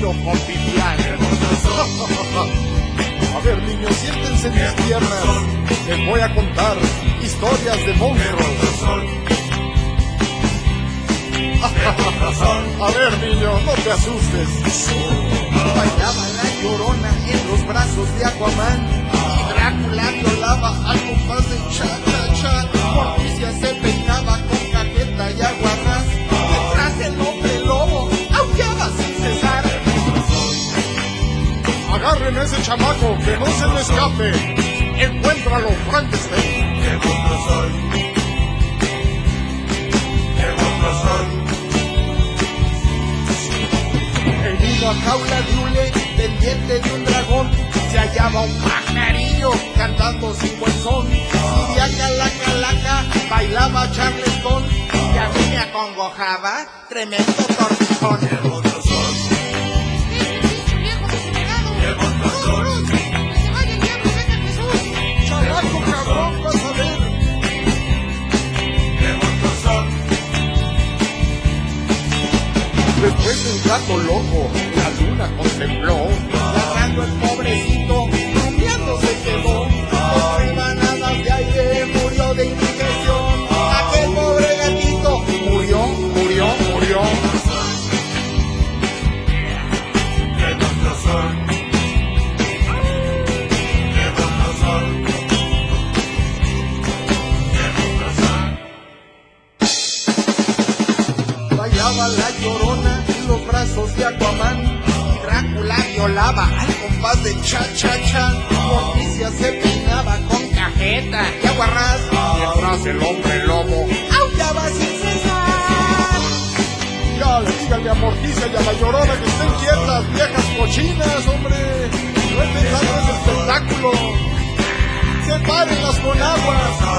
vino con pipián. A ver, niños, siéntense en mis piernas. Les voy a contar historias de monstruos. A ver, niño, no te asustes. Bailaba la Llorona en los brazos de Aquaman, y Drácula violaba al compás de cha-cha-cha. Morticia se peinaba con cajeta y aguarrás. Detrás el hombre lobo aullaba sin cesar. Agarren a ese chamaco, que no se le escape. Encuéntralo, Frankenstein. ¡Qué monstruo soy! ¡Qué monstruo soy! En una jaula de hule, pendiente de un dragón, se hallaba un pajarillo cantando sin buen son. Siriaca la calaca bailaba Charleston, y a mí me acongojaba tremendo tortijón. ¡Qué monstruo soy! ¡Qué monstruo soy! Chamaco, cabrón, vas a ver. ¡Qué monstruo soy! Después del gato loco, la luna contempló. Ladrando el pobrecito, rumbeando se quedó. Con rebanadas de aire murió de indigestión. Aquel pobre gatito murió. ¡Qué monstruo soy! ¡Qué monstruo soy! ¡Qué monstruo soy! Bailaba la Llorona en los brazos de Aquaman, y Drácula violaba al compás de cha-cha-cha. Morticia se peinaba con cajeta y aguarrás, Mientras el hombre lobo. aullaba sin cesar. Ya, díganle a Morticia y a la Llorona que estén quietas, viejas cochinas, hombre. No es pensando en ese espectáculo. Sepárenlas con agua.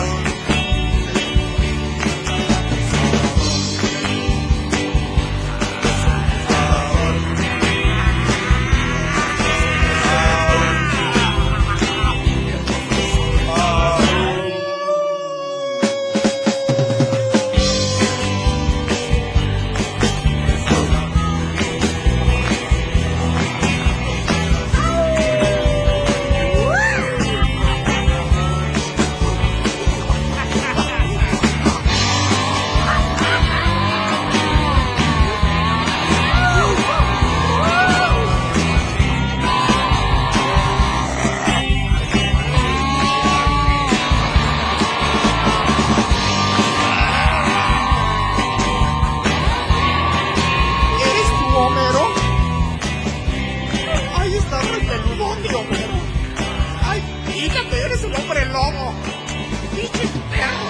¿Eres tú, Homero? Ahí está el peludón de Homero. Ay, quítate, eres el hombre lobo. Pinche perro.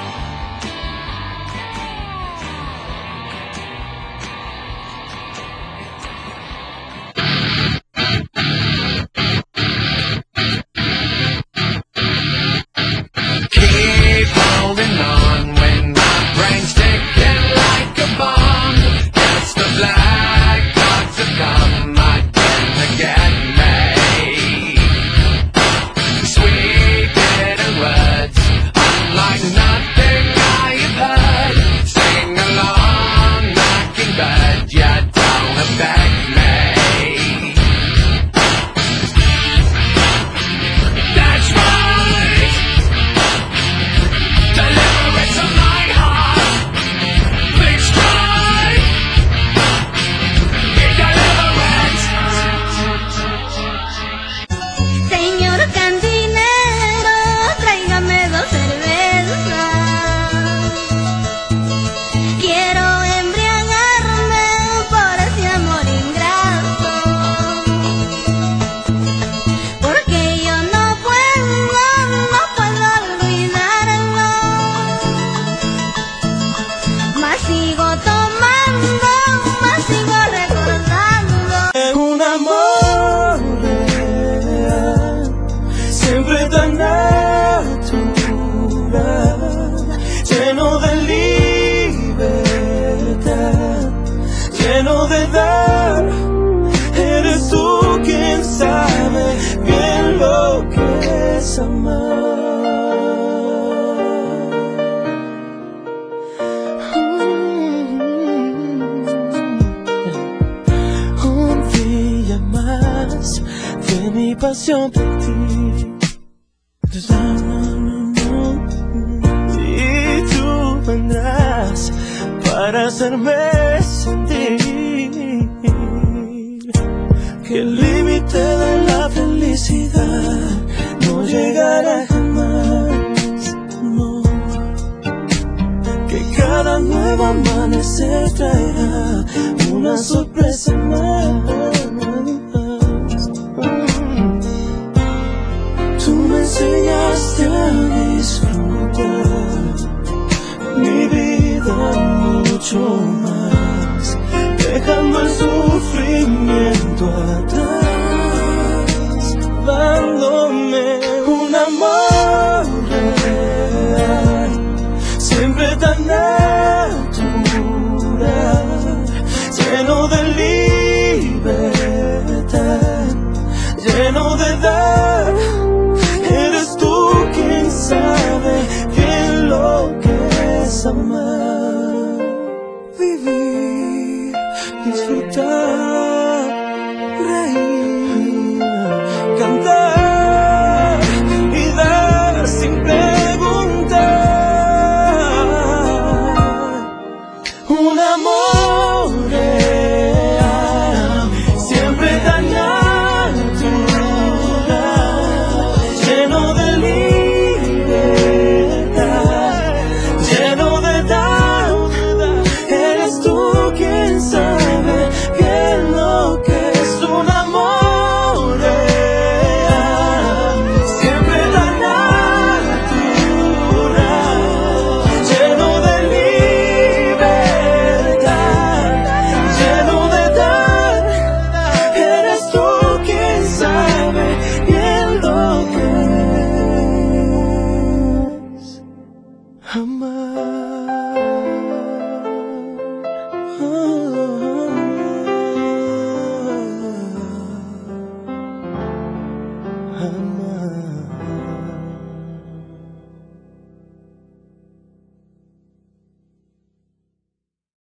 Keep holding on when my brain's ticking like a bomb. Guess the black dogs have come again to get me. Sweet bitter words, unlike nothing I have heard. Sing along, mockingbird, you don't affect me. That's right. Deliverance of my heart. Please try. Deliverance. Señor cantinero, tráigame 2 cervezas. Quiero embriagarme por ese amor ingrato, porque yo no puedo olvidarlo. Más sigo tomando, más sigo recordando. Un amor real, siempre tan natural, lleno de libertad, lleno de dar. Eres tú quien sabe bien lo que es amar. Un pasión por ti. Y tú vendrás para hacerme sentir que el límite de la felicidad no llegará jamás, no. Que cada nuevo amanecer traerá una sorpresa más. Tú me enseñaste a disfrutar mi vida mucho más, dejando el sufrimiento atrás.